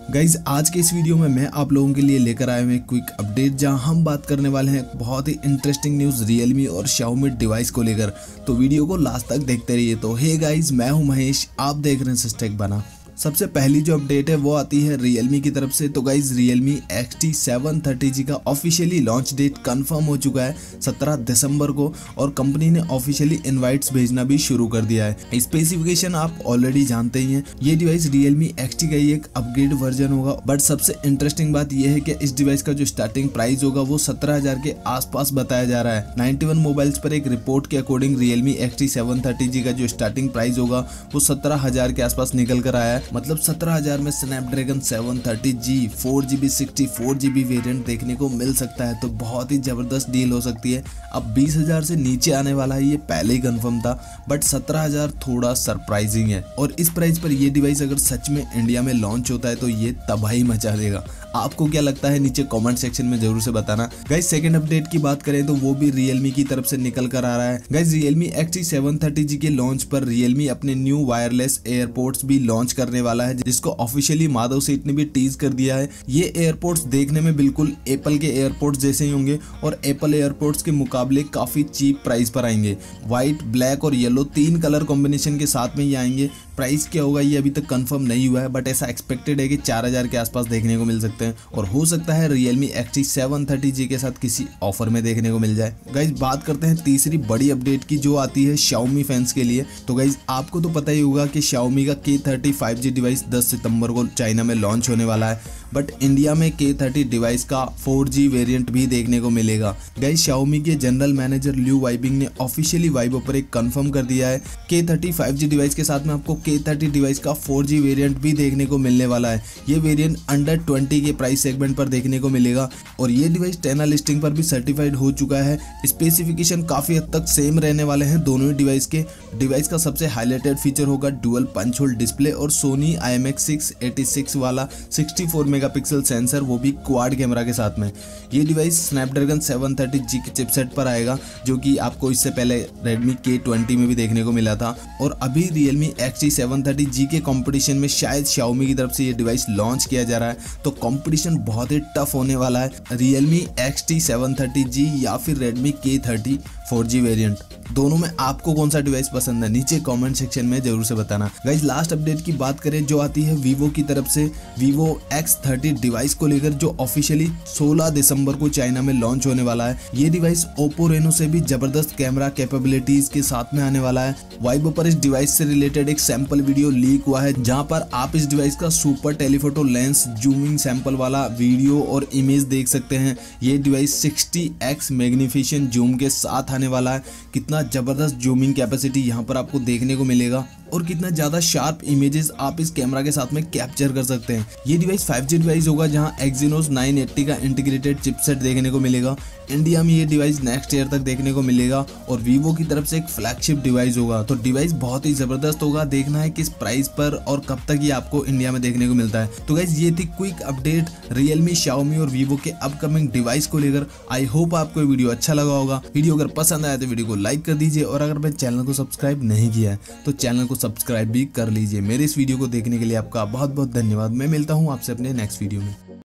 Guys आज के इस वीडियो में मैं आप लोगों के लिए लेकर आया हूं एक क्विक अपडेट जहां हम बात करने वाले हैं बहुत ही इंटरेस्टिंग न्यूज़ Realme और Xiaomi डिवाइस को लेकर। तो वीडियो को लास्ट तक देखते रहिए। तो हे गाइज, मैं हूं महेश, आप देख रहे हैं सिस्टेक बना। सबसे पहली जो अपडेट है वो आती है Realme की तरफ से। तो गाइज Realme XT 730G का ऑफिशियली लॉन्च डेट कंफर्म हो चुका है 17 दिसंबर को, और कंपनी ने ऑफिशियली इनवाइट्स भेजना भी शुरू कर दिया है। स्पेसिफिकेशन आप ऑलरेडी जानते ही हैं, ये डिवाइस Realme XT का ही एक अपग्रेड वर्जन होगा। बट सबसे इंटरेस्टिंग बात यह है कि इस डिवाइस का जो स्टार्टिंग प्राइस होगा वो 17,000 के आसपास बताया जा रहा है। 91 मोबाइल्स पर एक रिपोर्ट के अकॉर्डिंग Realme XT 730G का जो स्टार्टिंग प्राइस होगा वो 17,000 के आसपास निकल कर आया है। मतलब 17,000 में Snapdragon 730G 4GB 64GB variant देखने को मिल सकता है। तो बहुत ही जबरदस्त डील हो सकती है। अब 20,000 से नीचे आने वाला है, ये पहले ही कंफर्म था, बट 17,000 थोड़ा सरप्राइजिंग है। और इस प्राइस पर ये डिवाइस अगर सच में इंडिया में लॉन्च होता है तो ये तबाही मचा देगा। आपको क्या लगता है नीचे कमेंट सेक्शन में जरूर से बताना। गाइस सेकंड अपडेट की बात करें तो वो भी Realme की तरफ से निकल कर आ रहा है। गाइस Realme XT 730G के लॉन्च पर Realme अपने न्यू वायरलेस एयरपोर्ट्स भी लॉन्च करने वाला है, जिसको ऑफिशियली माधव सेठ ने भी टीज कर दिया है। ये एयरपोर्ट्स देखने में बिल्कुल एप्पल के एयरपोर्ट्स जैसे ही होंगे और एप्पल एयरपोर्ट्स के मुकाबले काफी चीप प्राइस पर आएंगे। व्हाइट, ब्लैक और येलो 3 कलर कॉम्बिनेशन के साथ में ये आएंगे। प्राइस क्या होगा ये अभी तक कंफर्म नहीं हुआ है, बट ऐसा एक्सपेक्टेड है कि 4,000 के आसपास देखने को मिल सकते हैं, और हो सकता है Realme XT 730G के साथ किसी ऑफर में देखने को मिल जाए। गाइज बात करते हैं तीसरी बड़ी अपडेट की, जो आती है Xiaomi फैंस के लिए। तो गाइज आपको तो पता ही होगा कि Xiaomi का K30 5G डिवाइस 10 सितंबर को चाइना में लॉन्च होने वाला है, बट इंडिया में K30 डिवाइस का 4G वेरिएंट भी देखने को मिलेगा। गाइज Xiaomi के जनरल मैनेजर ल्यू वाइबिंग ने ऑफिशियली वाइबो पर एक कंफर्म कर दिया है, K30 5G डिवाइस के साथ में आपको K30 डिवाइस का 4G वेरिएंट भी देखने को मिलने वाला है। ये वेरिएंट अंडर 20 के प्राइस सेगमेंट पर देखने को मिलेगा, और ये डिवाइस टेना लिस्टिंग पर भी सर्टिफाइड हो चुका है। स्पेसिफिकेशन काफी हद तक सेम रहने वाले हैं दोनों ही डिवाइस के। डिवाइस का सबसे हाईलाइटेड फीचर होगा डुअल पंच होल डिस्प्ले और Sony IMX686 वाला 64 मेगापिक्सल सेंसर, वो भी क्वाड कैमरा के साथ में। ये डिवाइस स्नैपड्रैगन 730G के चिपसेट पर आएगा, जो कि आपको इससे पहले Redmi K20 में भी देखने को मिला था। और अभी Realme XT 730G के कंपटीशन में शायद Xiaomi की तरफ से ये डिवाइस लॉन्च किया जा रहा है, तो कंपटीशन बहुत ही टफ होने वाला है। Realme XT 730G या फिर Redmi K30 4G वेरिएंट, दोनों में आपको कौन सा डिवाइस पसंद है नीचे कमेंट सेक्शन में जरूर से बताना। गाइज लास्ट अपडेट की बात करें जो आती है Vivo की तरफ से, Vivo X30 डिवाइस को लेकर, जो ऑफिशियली 16 दिसंबर को चाइना में लॉन्च होने वाला है। ये डिवाइस Oppo Reno से भी जबरदस्त कैमरा कैपेबिलिटीज के साथ में आने वाला है। वाइबो पर इस डिवाइस से रिलेटेड एक सैंपल वीडियो लीक हुआ है, जहां पर आप इस डिवाइस का super telephoto lens zooming sample वाला वीडियो और इमेज देख सकते हैं। ये डिवाइस 60x मैग्निफिकेशन जूम के साथ आने वाला है। कितना जबरदस्त जूमिंग कैपेसिटी यहाँ पर आपको देखने को मिलेगा, और कितना ज्यादा शार्प इमेजेस आप इस कैमरा के साथ में कैप्चर कर सकते हैं। ये डिवाइस 5G डिवाइस होगा, जहां Exynos 980 का इंटीग्रेटेड चिपसेट देखने को मिलेगा। इंडिया में ये डिवाइस नेक्स्ट ईयर तक देखने को मिलेगा, और Vivo की तरफ से एक फ्लैगशिप डिवाइस होगा। तो डिवाइस बहुत ही जबरदस्त होगा, देखना है किस प्राइस पर और कब तक ये आपको इंडिया में देखने को मिलता है। तो गाइज ये थी क्विक अपडेट Realme, Xiaomi और Vivo के अपकमिंग डिवाइस को लेकर। आई होप आपको ये वीडियो अच्छा लगा होगा। वीडियो अगर पसंद आया तो वीडियो को लाइक कर दीजिए, और अगर मैं चैनल को सब्सक्राइब नहीं किया है तो चैनल को सब्सक्राइब भी कर लीजिए। मेरे इस वीडियो को देखने के लिए आपका बहुत बहुत धन्यवाद। मैं मिलता हूँ आपसे अपने नेक्स्ट वीडियो में।